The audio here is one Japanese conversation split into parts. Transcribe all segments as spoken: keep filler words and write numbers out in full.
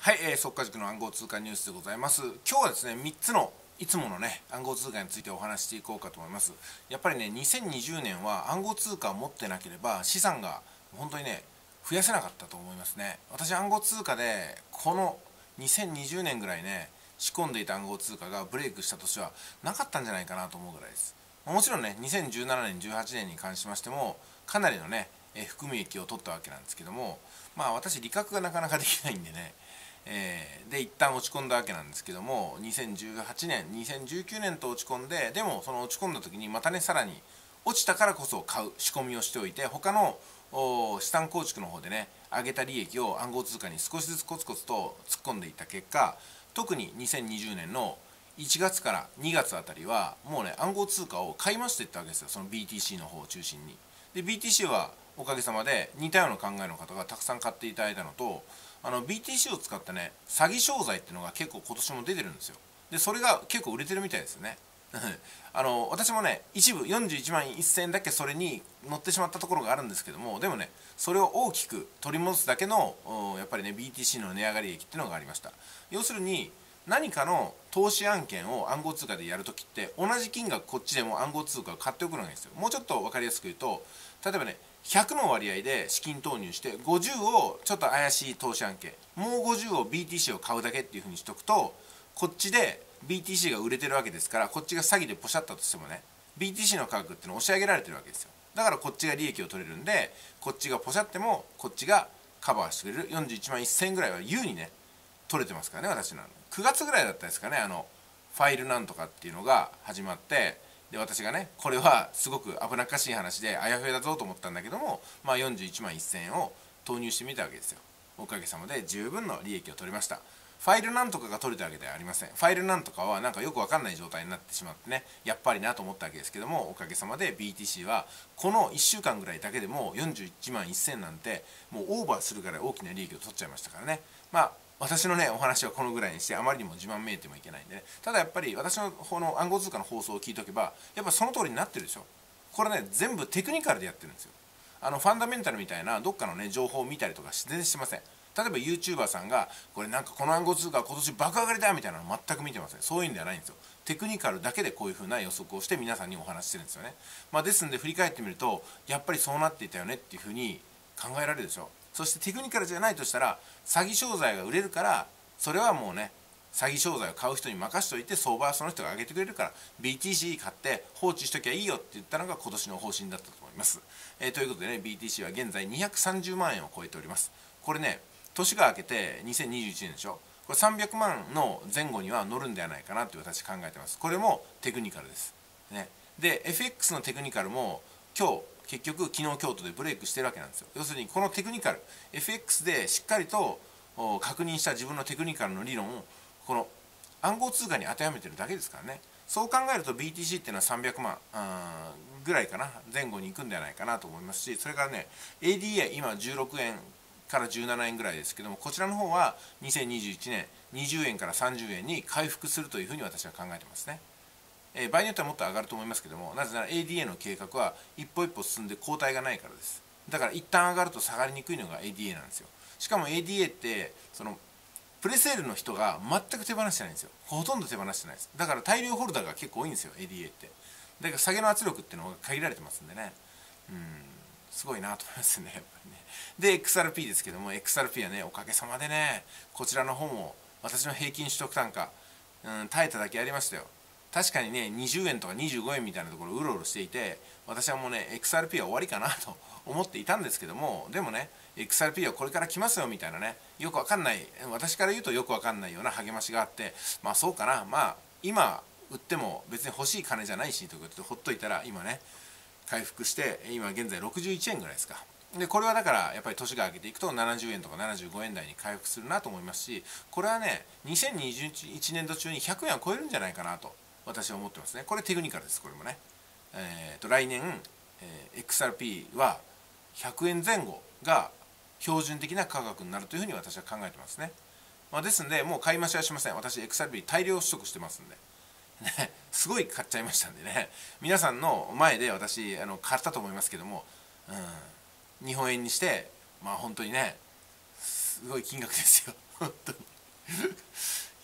はい、えー、速稼塾の暗号通貨ニュースでございます。今日はですね、みっつのいつものね、暗号通貨についてお話ししていこうかと思います。やっぱりね、にせんにじゅうねんは暗号通貨を持ってなければ資産が本当にね、増やせなかったと思いますね。私、暗号通貨でこのにせんにじゅうねんぐらいね、仕込んでいた暗号通貨がブレイクした年はなかったんじゃないかなと思うぐらいです。もちろんね、にせんじゅうななねん、じゅうはちねんに関しましても、かなりのね、え含み益を取ったわけなんですけども、まあ私、理覚がなかなかできないんでね、えー、で一旦落ち込んだわけなんですけども、にせんじゅうはちねんにせんじゅうきゅうねんと落ち込んで、でもその落ち込んだ時にまたね、さらに落ちたからこそ買う仕込みをしておいて、他の資産構築の方でね、上げた利益を暗号通貨に少しずつコツコツと突っ込んでいった結果、特ににせんにじゅうねんのいちがつからにがつあたりはもうね、暗号通貨を買い増していったわけですよ。その ビーティーシー の方を中心に。で ビーティーシー はおかげさまで似たような考えの方がたくさん買っていただいたのと、あの ビーティーシー を使ったね、詐欺商材っていうのが結構今年も出てるんですよ。でそれが結構売れてるみたいですよね。あの私もね、一部よんじゅういちまんせんえんだけそれに乗ってしまったところがあるんですけども、でもね、それを大きく取り戻すだけのやっぱりね ビーティーシー の値上がり益っていうのがありました。要するに何かの投資案件を暗号通貨でやるときって、同じ金額こっちでも暗号通貨を買っておくのがいいんですよ。もうちょっと分かりやすく言うと、例えばね、ひゃくの割合で資金投入してごじゅうをちょっと怪しい投資案件、もうごじゅうを ビーティーシー を買うだけっていうふうにしとくと、こっちで ビーティーシー が売れてるわけですから、こっちが詐欺でポシャったとしてもね、 ビーティーシー の価格っていうのを押し上げられてるわけですよ。だからこっちが利益を取れるんで、こっちがポシャってもこっちがカバーしてくれる。よんじゅういちまんせんえんぐらいは優にね取れてますからね。私のくがつぐらいだったですかね、あのファイルなんとかっていうのが始まって、で私がね、これはすごく危なっかしい話であやふやだぞと思ったんだけども、まあ、よんじゅういちまんせんえんを投入してみたわけですよ。おかげさまで十分の利益を取りました。ファイルなんとかが取れたわけではありません。ファイルなんとかはなんかよくわかんない状態になってしまってね、やっぱりなと思ったわけですけども、おかげさまで ビーティーシー はこのいっしゅうかんぐらいだけでもよんじゅういちまんせんえんなんてもうオーバーするぐらい大きな利益を取っちゃいましたからね。まあ私のねお話はこのぐらいにして、あまりにも自慢めいてもいけないんでね。ただやっぱり私のこの暗号通貨の放送を聞いておけば、やっぱその通りになってるでしょ。これね、全部テクニカルでやってるんですよ。あのファンダメンタルみたいなどっかのね情報を見たりとか全然してません。例えば YouTuber さんがこれなんかこの暗号通貨は今年爆上がりだみたいなの全く見てません。そういうんではないんですよ。テクニカルだけでこういう風な予測をして皆さんにお話ししてるんですよね。まあ、ですんで振り返ってみると、やっぱりそうなっていたよねっていう風に考えられるでしょ。そしてテクニカルじゃないとしたら、詐欺商材が売れるから、それはもうね、詐欺商材を買う人に任せておいて、相場はその人が上げてくれるから ビーティーシー 買って放置しときゃいいよって言ったのが今年の方針だったと思います。えー、ということでね、 ビーティーシー は現在にひゃくさんじゅうまんえんを超えております。これね、年が明けてにせんにじゅういちねんでしょ。これさんびゃくまんの前後には乗るんではないかなと私考えてます。これもテクニカルです、ね、で エフエックス のテクニカルも今日結局昨日今日とでブレイクしてるわけなんですよ。要するにこのテクニカル エフエックス でしっかりと確認した自分のテクニカルの理論をこの暗号通貨に当てはめてるだけですからね。そう考えると ビーティーシー っていうのはさんびゃくまんぐらいかな、前後に行くんではないかなと思いますし、それからね エーディーエー 今じゅうろくえんからじゅうななえんぐらいですけども、こちらの方はにせんにじゅういちねんにじゅうえんからさんじゅうえんに回復するというふうに私は考えてますね。えー、場合によってはもっと上がると思いますけども、なぜなら エーディーエー の計画は一歩一歩進んで後退がないからです。だから一旦上がると下がりにくいのが エーディーエー なんですよ。しかも エーディーエー ってそのプレセールの人が全く手放してないんですよ。ほとんど手放してないです。だから大量ホルダーが結構多いんですよ エーディーエー って。だから下げの圧力っていうのが限られてますんでね、うん、すごいなと思いますね、やっぱりね。で エックスアールピー ですけども、 エックスアールピー はね、おかげさまでね、こちらの方も私の平均取得単価、うん、耐えただけありましたよ。確かにね、にじゅうえんとかにじゅうごえんみたいなところをうろうろしていて、私はもうね エックスアールピー は終わりかなと思っていたんですけども、でもね エックスアールピー はこれから来ますよみたいなね、よくわかんない、私から言うとよくわかんないような励ましがあって、まあそうかな、まあ今売っても別に欲しい金じゃないしということでほっといたら、今ね回復して今現在ろくじゅういちえんぐらいですか。でこれはだからやっぱり年が明けていくとななじゅうえんとかななじゅうごえん台に回復するなと思いますし、これはねにせんにじゅういちねん度中にひゃくえんは超えるんじゃないかなと私は思ってますね。これテクニカルです。これもね、えー、と来年、えー、エックスアールピー はひゃくえんぜん後が標準的な価格になるというふうに私は考えてますね。まあ、ですのでもう買い増しはしません。私 エックスアールピー 大量取得してますんでね、すごい買っちゃいましたんでね、皆さんの前で私あの買ったと思いますけども、うん、日本円にしてまあ本当にねすごい金額ですよ本当に。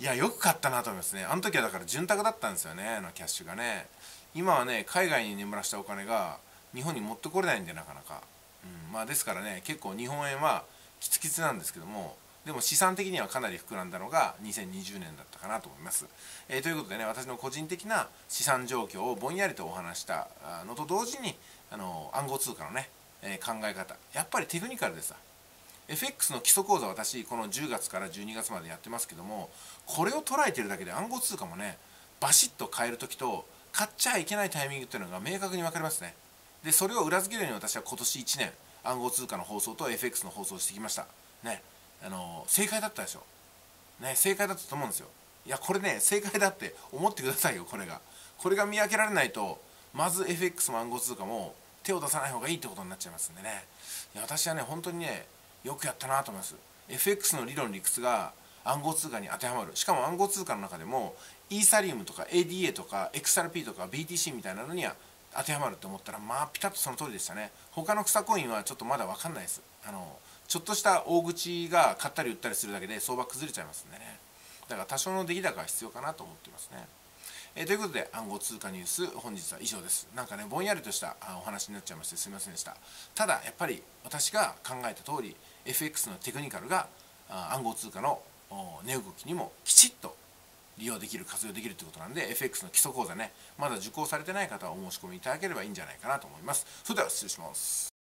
いやよく買ったなと思いますね。あの時はだから潤沢だったんですよね、あのキャッシュがね。今はね海外に眠らしたお金が日本に持ってこれないんでなかなか、うん、まあですからね結構日本円はキツキツなんですけども、でも資産的にはかなり膨らんだのがにせんにじゅうねんだったかなと思います。えー、ということでね、私の個人的な資産状況をぼんやりとお話したのと同時に、あの暗号通貨のね、えー、考え方、やっぱりテクニカルでさ、 エフエックス の基礎講座、私このじゅうがつからじゅうにがつまでやってますけども、これを捉えてるだけで暗号通貨もねバシッと買える時と買っちゃいけないタイミングっていうのが明確に分かりますね。でそれを裏付けるように私は今年いちねん暗号通貨の放送と エフエックス の放送をしてきましたね。あの正解だったでしょ、ね、正解だったと思うんですよ。いやこれね正解だって思ってくださいよ。これがこれが見分けられないと、まず エフエックス も暗号通貨も手を出さない方がいいってことになっちゃいますんでね。いや私はね本当にねよくやったなと思います。 エフエックス の理論理屈が暗号通貨に当てはまる。しかも暗号通貨の中でもイーサリウムとか エーディーエー とか エックスアールピー とか ビーティーシー みたいなのには当てはまると思ったら、まあピタッとその通りでしたね。他の草コインはちょっとまだ分かんないです。あのちょっとした大口が買ったり売ったりするだけで相場崩れちゃいますんでね。だから多少の出来高は必要かなと思っていますね。えー、ということで暗号通貨ニュース本日は以上です。なんかねぼんやりとしたお話になっちゃいましてすみませんでした。ただやっぱり私が考えた通り エフエックス のテクニカルが暗号通貨の値動きにもきちっと利用できる、活用できるということなんで、 エフエックス の基礎講座ねまだ受講されてない方はお申し込みいただければいいんじゃないかなと思います。それでは失礼します。